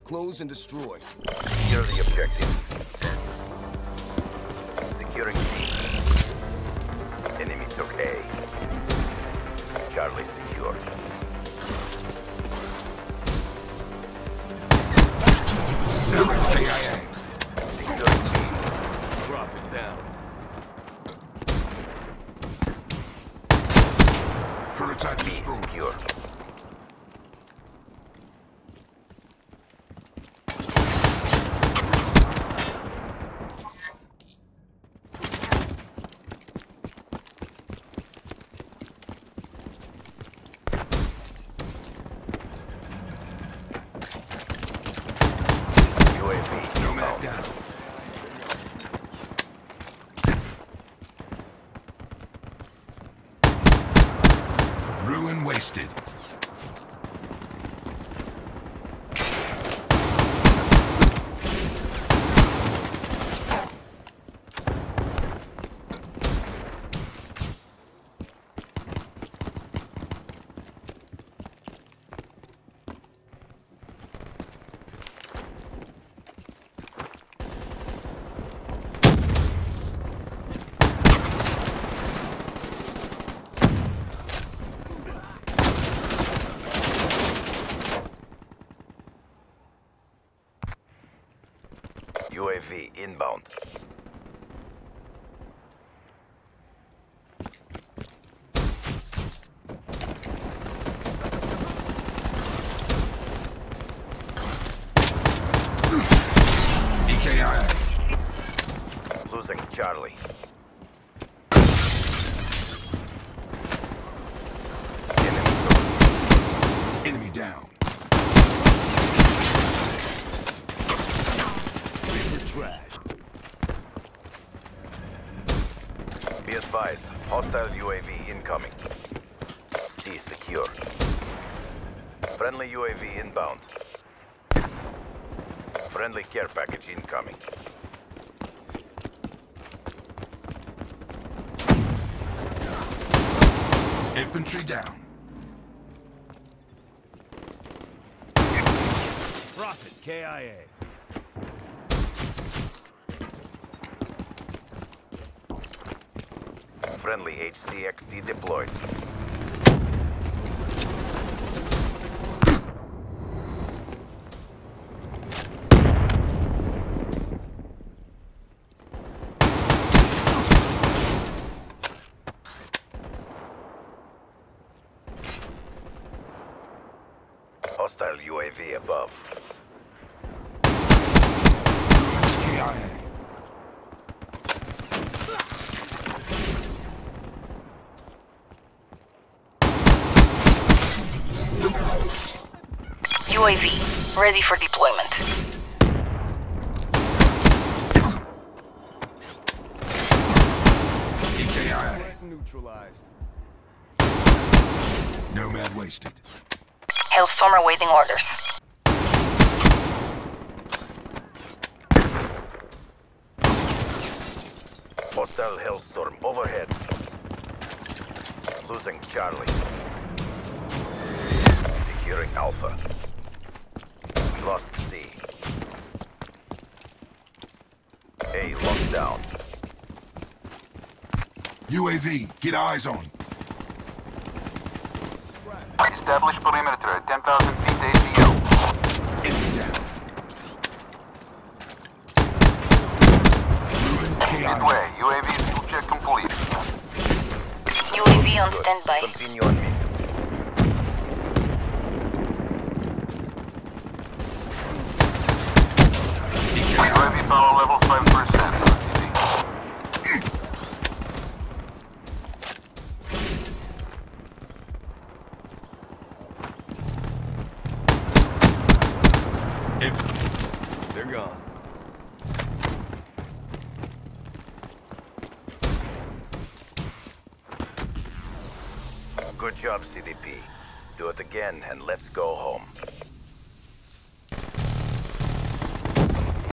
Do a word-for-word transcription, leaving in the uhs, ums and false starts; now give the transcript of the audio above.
Close and destroy. Secure the objectives. Securing C. Enemy took A. Charlie secure. Seven K I A. Securing C. Profit down. Prototype B destroyed. secure. U A V Nomad inbound. down. Ruin wasted. U A V inbound. E K I A. Losing Charlie. Enemy took Enemy down. Trash. Be advised, hostile U A V incoming. C secure. Friendly U A V inbound. Friendly care package incoming. Infantry down. Profit K I A. Friendly H C X D deployed. Hostile U A V above. K I A. U A V, ready for deployment. E K I Threat neutralized. A. Nomad wasted. Hailstorm awaiting orders. Hostile Hellstorm overhead. Losing Charlie. Securing Alpha. We lost C. A locked down. U A V, get eyes on. Establish perimeter at ten thousand feet A T O. Enemy down. Ruin K I A. Midway, U A V fuel check complete. U A V on Good. standby. Continue on mission. E K I A. U A V power levels five percent. They're gone. Good job, C D P. Do it again and let's go home.